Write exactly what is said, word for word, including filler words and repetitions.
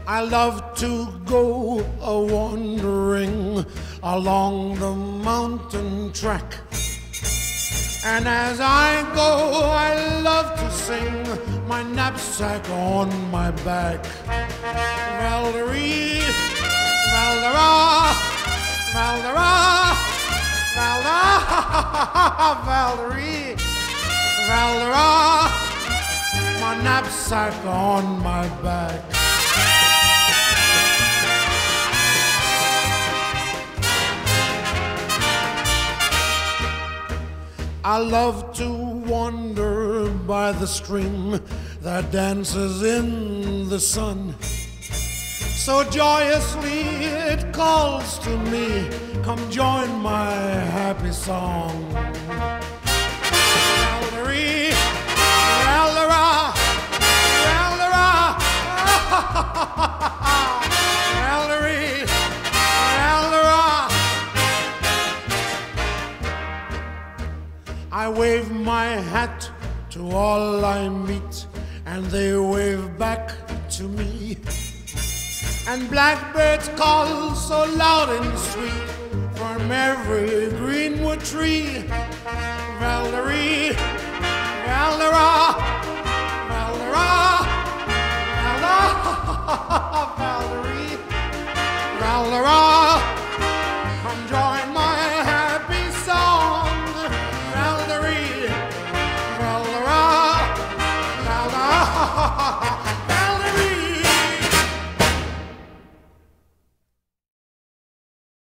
I love to go a-wandering along the mountain track. And as I go, I love to sing my knapsack on my back. Valerie, Valdera, Valdera, Valdera, Valerie, Valdera, my knapsack on my back. I love to wander by the stream that dances in the sun. So joyously it calls to me, come join my happy song. Valerie, Valdera, Valdera, Valerie, Valdera. I wave my hat to all I meet, and they wave back to me. And blackbirds call so loud and sweet from every greenwood tree. Valerie, Valdera, Valdera.